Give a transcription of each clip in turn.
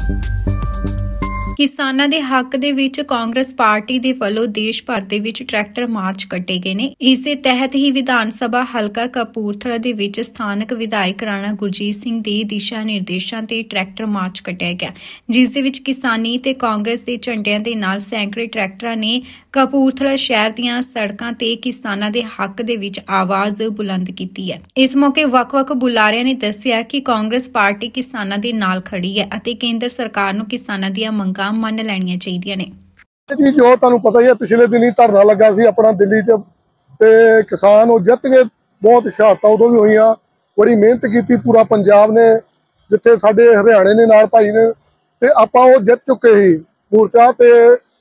किसानां दे हक दे विच कांग्रेस पार्टी दे वल्लों देश भर दे विच ट्रैक्टर मार्च कट्टे गए ने। इस दे तहत ही विधान सभा हलका कपूरथला दे विच स्थानक विधायक राणा गुरजीत सिंह दे दिशा निर्देशां ते ट्रैक्टर मार्च कट्टिया गया, जिस दे विच किसानी ते कांग्रेस दे झंडियां दे नाल सैकड़े ट्रैक्टरां ने कपूरथला शहर दीआं सड़कां ते किसानां दे हक दे विच आवाज़ बुलंद कीती है। इस मौके वख-वख बुलारियां ने दस्सिया कि कांग्रेस पार्टी किसानां दे नाल खड़ी है अते केंद्र सरकार नूं किसानां दीआं मंगां मन लैणियां चाहीदियां ने। जी जो तुहानूं पता ही है, पिछले दिन ही धरना लगा सी अपना दिल्ली च ते किसान वो जित गए। बहुत शहादतां उदों भी होईयां, बड़ी मेहनत की पूरा पंजाब ने, जिथे साडे हरियाणे ने नाल भाई ने ते आपां वो जित चुके ही मोर्चा। ते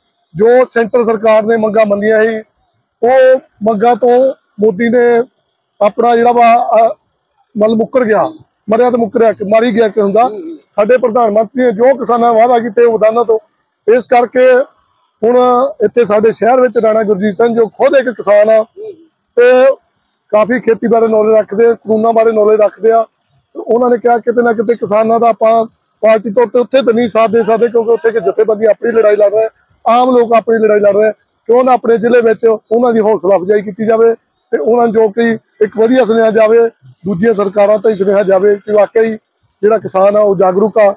जो सेंटर सरकार ने मंगां मंगियां ही वो मंगां तो मोदी ने अपना जिहड़ा वा मतलब मुकर गया, मरिया तो मुकरिया, मारी गया कि हुंदा। साडे प्रधानमंत्री ने जो किसानां वादा कीते उदानां तो इस करके हुण इत्थे साडे शहर विच राणा गुरजीत सिंह जो खुद एक किसान आ ते काफ़ी खेती बारे नॉलेज रखदे, कानूनां बारे नॉलेज रखदे आ। उन्होंने कहा किते ना किते किसानां दा आपां पार्टी तौर पर उत्थे तो नहीं साथ दे सकते, क्योंकि उत्थे कि जथेबंदी अपनी लड़ाई लड़ रहे, आम लोग अपनी लड़ाई लड़ रहे। क्यों ना अपने जिले में उन्हों की हौसला अफजाई की जाए ते उन्होंने जो कि एक वधिया सुनेहा जाए, दूजिया सरकारां तो ही सुनेहा जाए कि वाकई जिहड़ा किसान आ वो जागरूक आ।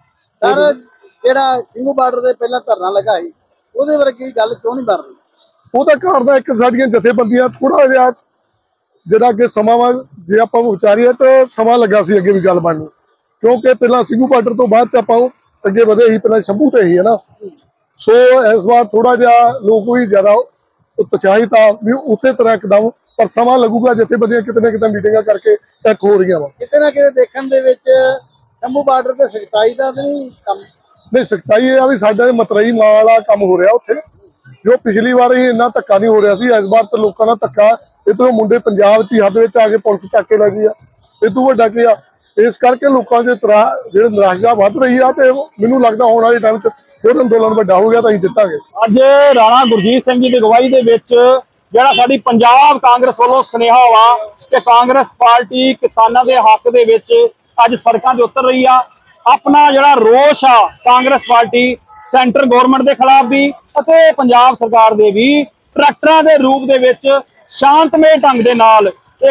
सर जिहड़ा ਸਿੰਘੂ ਬਾਰਡਰ ਦੇ ਪਹਿਲਾਂ ਧਰਨਾ लगा ਸੀ ਉਹਦੇ ਵਰਗੀ ਗੱਲ ਕਿਉਂ नहीं बन रही? ਉਹਦਾ ਕਾਰਨ ਇੱਕ ਸਾਡੀਆਂ ਜਥੇਬੰਦੀਆਂ ਥੋੜਾ ਜਿਹਾ ਜਿਹੜਾ ਕਿ ਸਮਾਂ ਵਾ ਜੇ ਆਪਾਂ ਵਿਚਾਰੀਏ ਤਾਂ ਸਮਾਂ ਲੱਗਾ ਸੀ ਅੱਗੇ ਵੀ ਗੱਲ ਬਣਨ ਨੂੰ, ਕਿਉਂਕਿ ਪਹਿਲਾਂ ਸਿੰਘੂ ਬਾਰਡਰ ਤੋਂ ਬਾਅਦ ਚ ਆਪਾਂ ਅੱਗੇ ਵਧੇ ਹੀ, ਪਹਿਲਾਂ ਸ਼ੰਭੂ ਤੇ ਹੀ है ना। सो इस बार थोड़ा जिहा लोग भी ज्यादा उत्साहित आ भी उस तरह एकदम, पर समा लगूगा जथेबंदियां किते ना किते मीटिंगां करके टैक हो रही वा। किते ना किते देखण दे विच शंभू बार्डर ते सख्ताई दा नहीं काम नहीं, सख्ताई ये आ भी साडा मतरई वाला काम हो रहा उत्थे, जो पिछली बार ही इन्ना धक्का नहीं हो रहा सी। इस बार तो लोगों का धक्का इधरों मुंडे पंजाब की हद विच आके पुलिस चक के लगी आ, इदों वड्डा की आ। इस करके लोगों के जिहड़ी निराशा वध रही आ ते मैनूं लगदा आउण वाले टाइम च फिर अंदोलन वड्डा हो गया तो असीं जितांगे। अज राणा गुरजीत सिंह जी की अगवाई दे विच जिहड़ा साडी पंजाब कांग्रेस वालों सुनेहा वा कि कांग्रेस पार्टी किसानां दे हक दे विच अज सड़कां ते उतर रही आ। अपना जिहड़ा रोष आ कांग्रेस पार्टी सेंटर गवर्नमेंट के खिलाफ भी अते पंजाब सरकार दे भी ट्रैक्टरां दे रूप दे विच शांतमय ढंग दे नाल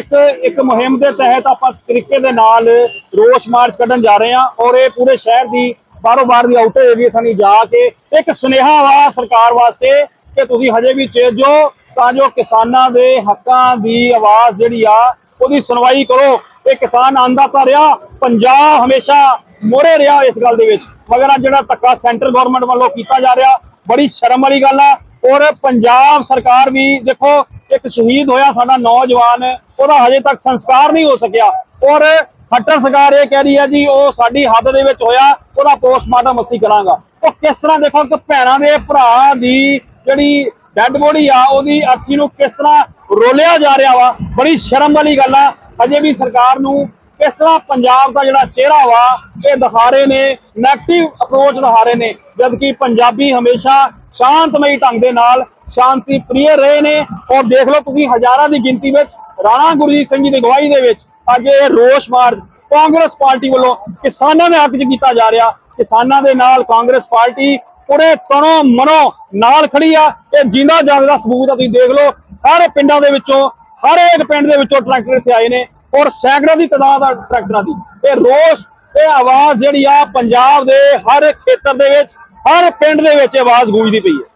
एक मुहिम के तहत आप तरीके दे नाल रोष मार्च कढ़न जा रहे हैं। और ये पूरे शहर की बारों बार की आउटर एरिया सानी जाके एक सुनेहा वा सरकार वास्ते कि तुसीं हजे भी चेजो तां जो किसानां दे हक्कां दी आवाज़ जिहड़ी आ उहदी सुनवाई करो। ये किसान आंदा तां रहा, पंजाब हमेशा मोहरे रहा इस गल दे विच, मगर अज जिहड़ा धक्का सेंटर गवर्नमेंट वालों कीता जा रहा बड़ी शर्म वाली गल आ। और पंजाब सरकार भी देखो, एक शहीद होया साडा नौजवान, उहदा हजे तक संस्कार नहीं हो सकिया और खट्टर सरकार ये कह रही है जी वो साडी हद दे विच होया, उहदा पोस्टमार्टम असीं करांगा। तो किस तरह देखो कि भैणां दे भरा दी जिहड़ी डैड बॉडी आ उहदी अर्थी नूं किस तरह रोलिया जा रहा वा, बड़ी शर्म वाली गल आ। अजे भी सरकार नूं किस तरह पंजाब का जिहड़ा चेहरा वा ये दिखा रहे ने, नैगेटिव अप्रोच दिखा रहे ने, जबकि पंजाबी हमेशा शांतमई ढंग दे नाल शांति प्रिय रहे ने। और देख लो तुसीं हज़ारां दी गिनती में राणा गुरजीत सिंह जी की अगवाई दे विच अज ये रोष मार्च कांग्रेस पार्टी वालों किसानों के हक च किया जा रहा। किसानों के नाल कांग्रेस पार्टी पूरे तनो मनो नाल खड़ी आ। ये जिंदा जागदा सबूत आ, तुसीं देख लो हर पिंडां दे विचों हर एक पिंड दे विचों ट्रैक्टर इत्थे आए ने और सैकड़ों की तादाद आ ट्रैक्टरां दी। ये रोष ये आवाज़ जिहड़ी आ पंजाब दे हर खेतर दे विच हर पिंड दे विच आवाज़ गूंजदी पई है।